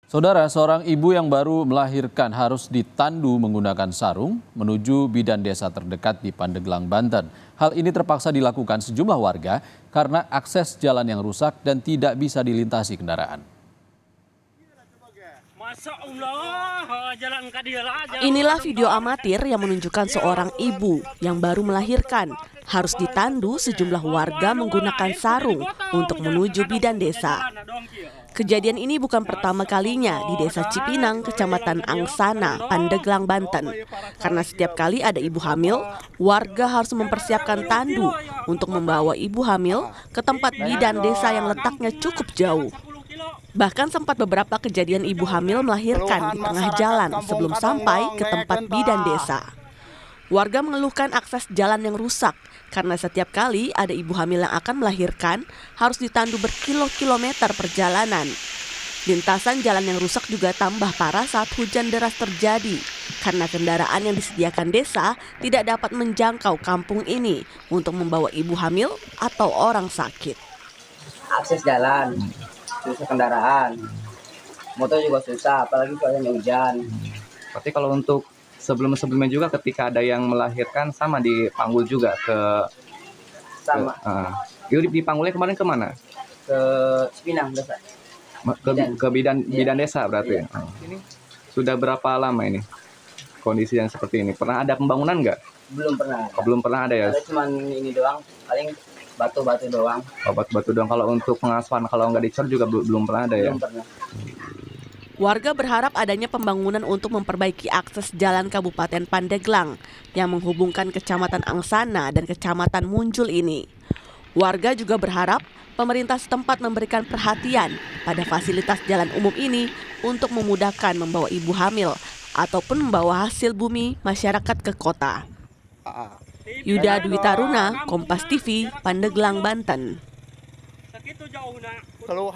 Saudara, seorang ibu yang baru melahirkan harus ditandu menggunakan sarung menuju bidan desa terdekat di Pandeglang, Banten. Hal ini terpaksa dilakukan sejumlah warga karena akses jalan yang rusak dan tidak bisa dilintasi kendaraan. Inilah video amatir yang menunjukkan seorang ibu yang baru melahirkan harus ditandu sejumlah warga menggunakan sarung untuk menuju bidan desa. Kejadian ini bukan pertama kalinya di Desa Cipinang, Kecamatan Angsana, Pandeglang, Banten. Karena setiap kali ada ibu hamil, warga harus mempersiapkan tandu untuk membawa ibu hamil ke tempat bidan desa yang letaknya cukup jauh. Bahkan sempat beberapa kejadian ibu hamil melahirkan di tengah jalan sebelum sampai ke tempat bidan desa. Warga mengeluhkan akses jalan yang rusak karena setiap kali ada ibu hamil yang akan melahirkan harus ditandu berkilo-kilometer perjalanan. Lintasan jalan yang rusak juga tambah parah saat hujan deras terjadi karena kendaraan yang disediakan desa tidak dapat menjangkau kampung ini untuk membawa ibu hamil atau orang sakit. Akses jalan, susah kendaraan, motor juga susah, apalagi kalau hujan. Berarti kalau untuk sebelumnya juga ketika ada yang melahirkan sama dipanggul juga sama. Dipanggulnya kemarin kemana? Ke Cipinang desa. Ke bidan desa berarti. Iya. Ini sudah berapa lama ini kondisi yang seperti ini? Pernah ada pembangunan nggak? Belum pernah. Oh, belum pernah ada ya? Ada cuma ini doang, paling batu-batu doang. Oh, batu-batu doang. Kalau untuk pengasfal kalau nggak dicor juga belum pernah ada ya? Belum pernah. Warga berharap adanya pembangunan untuk memperbaiki akses jalan Kabupaten Pandeglang yang menghubungkan Kecamatan Angsana dan Kecamatan Munjul ini. Warga juga berharap pemerintah setempat memberikan perhatian pada fasilitas jalan umum ini untuk memudahkan membawa ibu hamil ataupun membawa hasil bumi masyarakat ke kota. Yuda Dwi Taruna, Kompas TV, Pandeglang, Banten.